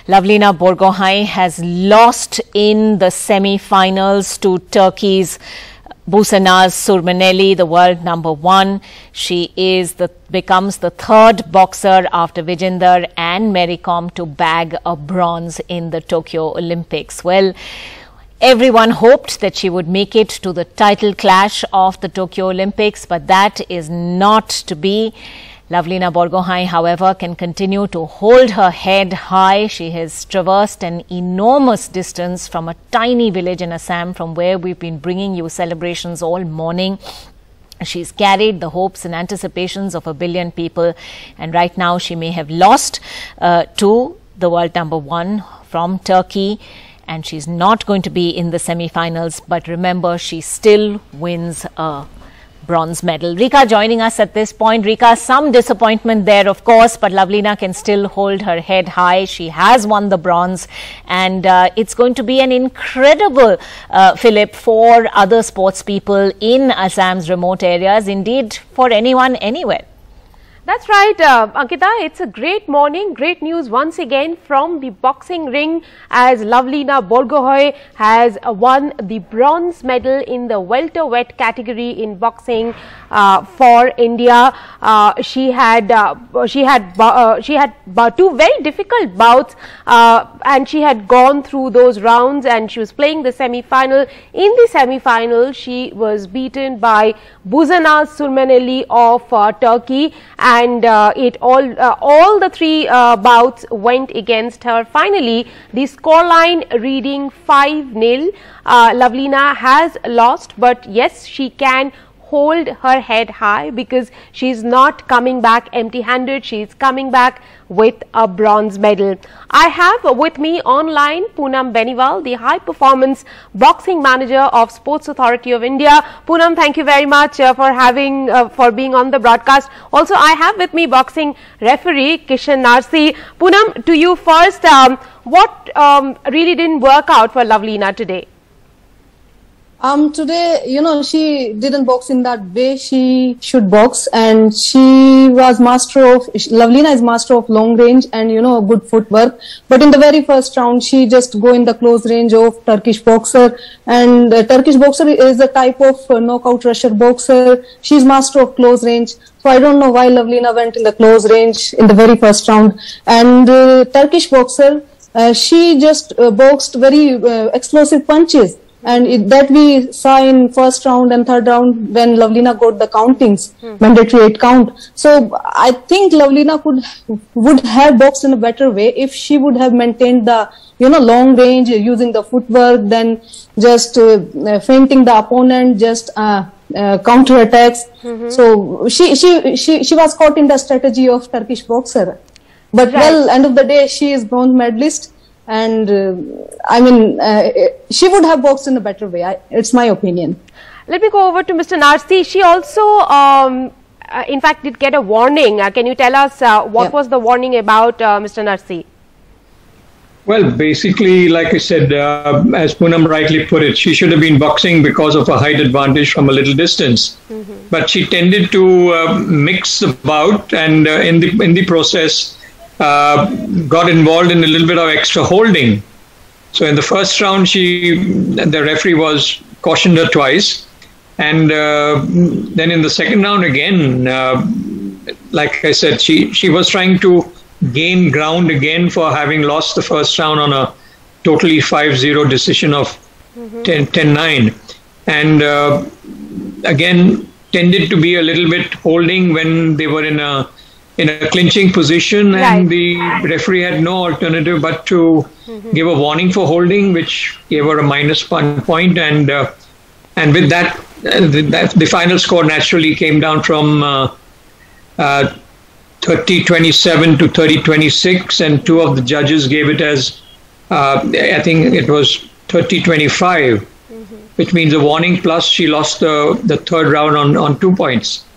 Lavlina Borgohain has lost in the semi-finals to Turkey's Busenaz Surmeneli, the world #1. She becomes the third boxer after Vijender and Mary Kom to bag a bronze in the Tokyo Olympics. Well, everyone hoped that she would make it to the title clash of the Tokyo Olympics, but that is not to be. Lavlina Borgohain, however, can continue to hold her head high. She has traversed an enormous distance from a tiny village in Assam, from where we've been bringing you celebrations all morning. She's carried the hopes and anticipations of 1 billion people, and right now she may have lost to the world #1 from Turkey, and she's not going to be in the semi-finals. But remember, she still wins a bronze medal. Rika joining us at this point. Rika, some disappointment there, of course, but Lavlina can still hold her head high. She has won the bronze, and it's going to be an incredible fillip for other sports people in Assam's remote areas, indeed for anyone, anywhere. That's right, Ankita. It's a great morning, great news once again from the boxing ring, as Lavlina Borgohain has won the bronze medal in the welterweight category in boxing for India. She had two very difficult bouts, and she had gone through those rounds, and she was playing the semi-final. In the semi-final, she was beaten by Busenaz Surmeneli of Turkey, and all the three bouts went against her. Finally, the scoreline reading 5-0. Lavlina has lost, but yes, she can hold her head high because she's not coming back empty-handed. She's coming back with a bronze medal. I have with me online Poonam Beniwal, the high performance boxing manager of Sports Authority of India. Poonam, thank you very much for being on the broadcast. Also, I have with me boxing referee Kishan Narsi. Poonam, to you first, what really didn't work out for Lavlina today? Today, she didn't box in that way she should box, and Lavlina is master of long range and, good footwork. But in the very first round, she just go in the close range of Turkish boxer, and Turkish boxer is a type of knockout rusher boxer. She's master of close range. So I don't know why Lavlina went in the close range in the very first round. And Turkish boxer, she just boxed very explosive punches. And that we saw in first round and third round when Lavlina got the countings, mandatory 8 count. So I think Lavlina would have boxed in a better way if she would have maintained the long range, using the footwork, then just feinting the opponent, just counter attacks. So she was caught in the strategy of Turkish boxer. But well, end of the day, she is bronze medalist. And she would have boxed in a better way. It's my opinion. Let me go over to Mr. Narsi. She also, in fact, did get a warning. Can you tell us what was the warning about, Mr. Narsi? Well, basically, like I said, as Poonam rightly put it, she should have been boxing because of a height advantage from a little distance. But she tended to mix the bout, and in the process, got involved in a little bit of extra holding. So in the first round, the referee cautioned her twice, and then in the second round again, like I said, she was trying to gain ground again for having lost the first round on a totally 5-0 decision of 10-9, and again tended to be a little bit holding when they were in a clinching position, and the referee had no alternative but to give a warning for holding, which gave her a -1 point, and with that, the final score naturally came down from 30-27 to 30-26, and two of the judges gave it as I think it was 30-25, which means a warning plus she lost the third round on 2 points.